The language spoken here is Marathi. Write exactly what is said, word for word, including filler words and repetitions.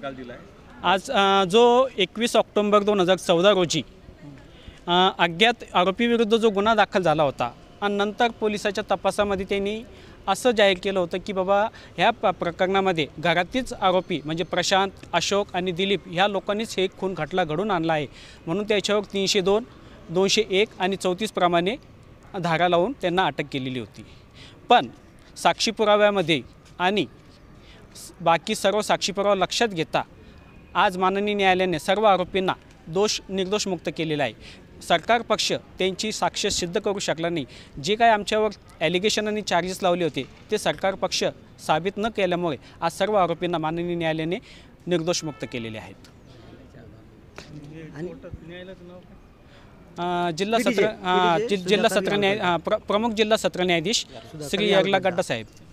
निकाल दिला आहे? आज जो एकवीस ऑक्टोंबर दोन हजार चौदा रोजी अज्ञात आरोपीविरुद्ध जो गुन्हा दाखल झाला होता आणि नंतर पोलिसाच्या तपासामध्ये त्यांनी असं जाहीर केलं होतं की बाबा ह्या प प्रकरणामध्ये घरातीच आरोपी म्हणजे प्रशांत, अशोक आणि दिलीप ह्या लोकांनीच हे खून खटला घडून आणला आहे, म्हणून त्याच्यावर तीनशे दोन दोनशे एक आणि चौतीस प्रमाणे धारा लावून त्यांना अटक केलेली होती। पण साक्षी पुराव्यामध्ये आणि बाकी सर्व साक्षी पुरावा लक्षात घेता आज माननीय न्यायालयाने सर्व आरोपींना दोष निर्दोष मुक्त केलेला आहे। सरकार पक्ष त्यांची साक्ष सिद्ध करू शकला नाही। जे काय आमच्यावर ॲलिगेशन आणि चार्जेस लावले होते ते सरकार पक्ष साबित न केल्यामुळे आज सर्व आरोपींना माननीय न्यायालयाने निर्दोष मुक्त केलेले आहेत। जिल्हा सत्र जिल्हा सत्र न्याय प्रमुख जिल्हा सत्र न्यायाधीश श्री यरला गड्डा साहेब।